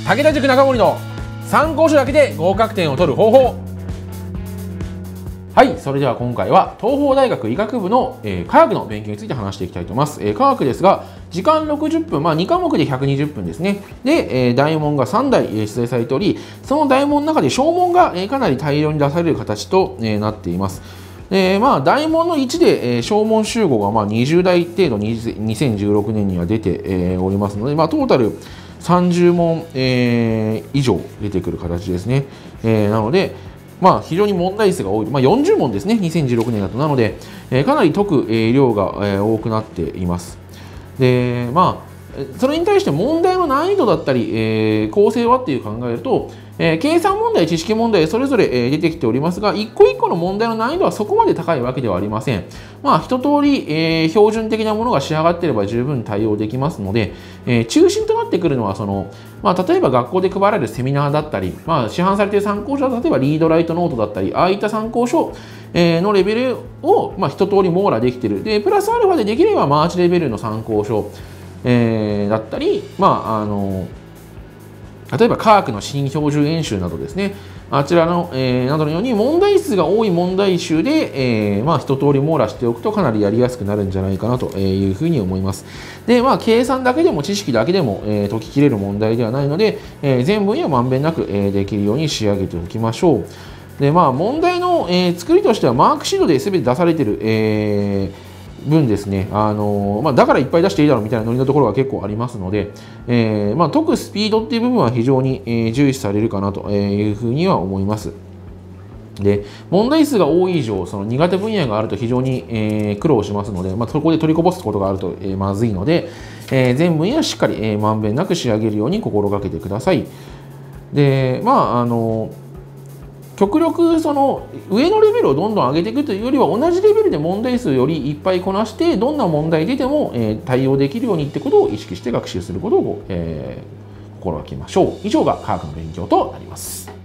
武田塾中森の参考書だけで合格点を取る方法。はい、それでは今回は東邦大学医学部の、科学の勉強について話していきたいと思います。科学ですが、時間60分、2科目で120分ですね。で、大問が3題、出題されており、その大問の中で小問が、かなり大量に出される形と、なっています。大問の1で、小問集合が20題程度に2016年には出て、おりますので、トータル30問、以上出てくる形ですね。なので、非常に問題数が多い、40問ですね、2016年だと。なので、かなり解く、量が、多くなっています。で、それに対して問題の難易度だったり、構成はっていう考えると、計算問題、知識問題、それぞれ、出てきておりますが、一個一個の問題の難易度はそこまで高いわけではありません。一通り、標準的なものが仕上がっていれば十分対応できますので、中心となってくるのは例えば学校で配られるセミナーだったり、市販されている参考書は例えばリードライトノートだったり、ああいった参考書のレベルを、一通り網羅できている。で、プラスアルファでできればマーチレベルの参考書、だったり、例えば科学の新標準演習などですね、あちらの、などのように問題数が多い問題集で、一通り網羅しておくとかなりやりやすくなるんじゃないかなというふうに思います。で、計算だけでも知識だけでも、解ききれる問題ではないので、全分野まんべんなく、できるように仕上げておきましょう。で、問題の、作りとしてはマークシートで全て出されている、分ですね、だからいっぱい出していいだろうみたいなノリのところが結構ありますので、解くスピードっていう部分は非常に、重視されるかなというふうには思います。で、問題数が多い以上、その苦手分野があると非常に、苦労しますので、そこで取りこぼすことがあると、まずいので、全分野しっかり、まんべんなく仕上げるように心がけてください。で、極力その上のレベルをどんどん上げていくというよりは、同じレベルで問題数よりいっぱいこなして、どんな問題出ても対応できるようにってことを意識して学習することを心がけましょう。以上が科学の勉強となります。